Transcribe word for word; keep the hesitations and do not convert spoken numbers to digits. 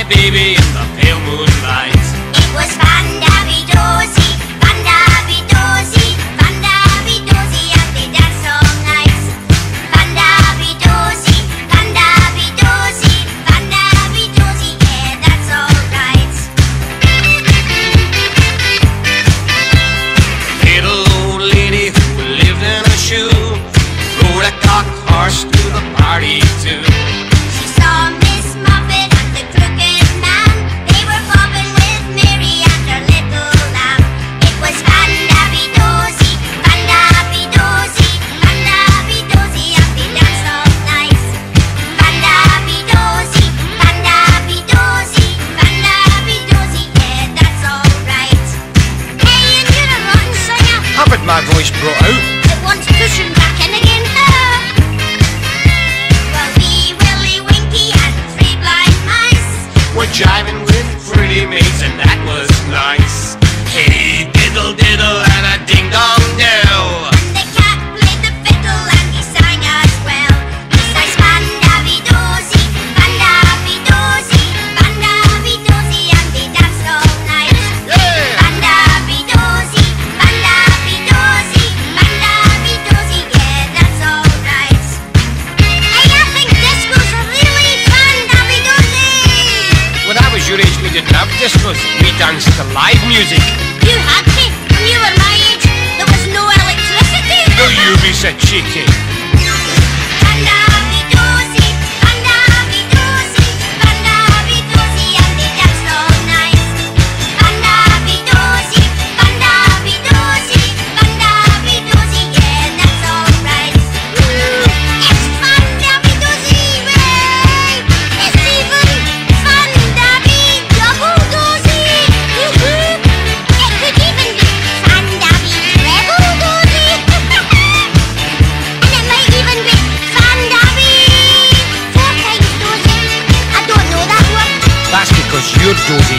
baby in the pale moonlight. It was Fandabidozie, Fandabidozie, Fandabidozie, and they danced all night. Fandabidozie, Fandabidozie, Fandabidozie, yeah, that's alright. Little old lady who lived in a shoe rode a cock horse to the party too. She saw Miss Muffet and the crooked man. They were bobbing with Mary and her little lamb. It was Fandabidozie, Fandabidozie, Fandabidozie, and they danced all night. Fandabidozie, Fandabidozie, Fandabidozie, yeah, that's alright. Hey, and you're a rotten singer. Haven't my voice brought out? It wants pushing back in again. Ah. Well, wee Willie Winky and three blind mice. We're jiving with pretty maids and that was nice. Hey, diddle diddle and a ding dong dell. The cat played the fiddle and he sang as well. He sang Fandabidozie, Fandabidozie, Fandabidozie, and they danced all night. Yeah! Fandabidozie, Fandabidozie, Fandabidozie, yeah, that's alright. Hey, I think disco's really Fandabidozie. When I was your age, we didn't have discos. We danced to live music. You had to. When you were my age, there was no electricity. No, you be so cheeky. Fandabidozie, Fandabidozie, Fandabidozie, and they danced all night. Fandabidozie, Fandabidozie, Fandabidozie, yeah, that's alright. It's Fandabidozie, way! It's even Fandabidozie! Woohoo! It could even be Fandabidozie! And it might even be Fandabi four times dozy. I don't know that one. That's because you're dozy.